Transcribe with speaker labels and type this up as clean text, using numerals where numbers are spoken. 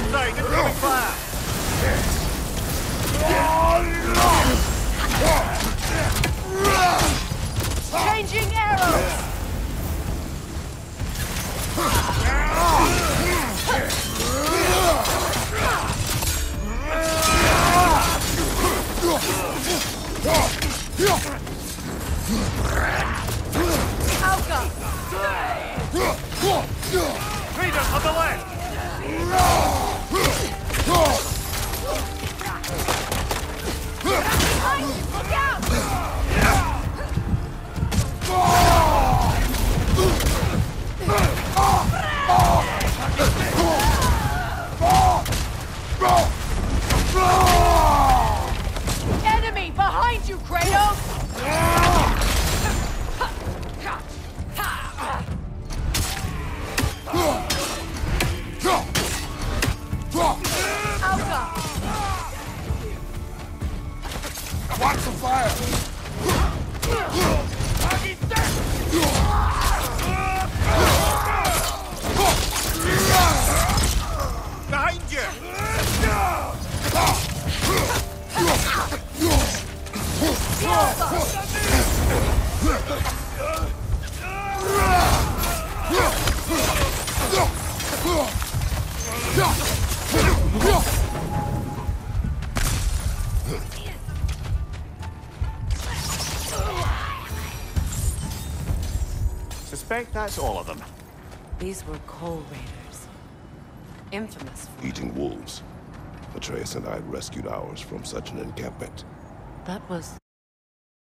Speaker 1: Sight, incoming fire!
Speaker 2: Changing arrows! Alka!
Speaker 1: Raiders on the left!
Speaker 2: Look out! Enemy behind you, Kratos! Alka!
Speaker 3: Watch the fire!
Speaker 1: Behind you! Suspect that's all of them.
Speaker 2: These were coal raiders. Infamous for...
Speaker 4: Eating wolves. Atreus and I rescued ours from such an encampment.
Speaker 2: That was...